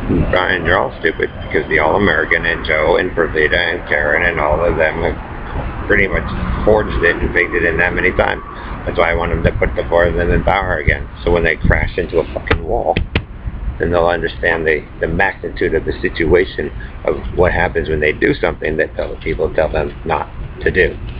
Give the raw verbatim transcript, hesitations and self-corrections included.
Brian, you're all stupid because the All-American and Joe and Perdita and Karen and all of them have pretty much forged it and faked it in that many times. That's why I want them to put the four of them in power again. So when they crash into a fucking wall, then they'll understand the, the magnitude of the situation of what happens when they do something that other people tell them not to do.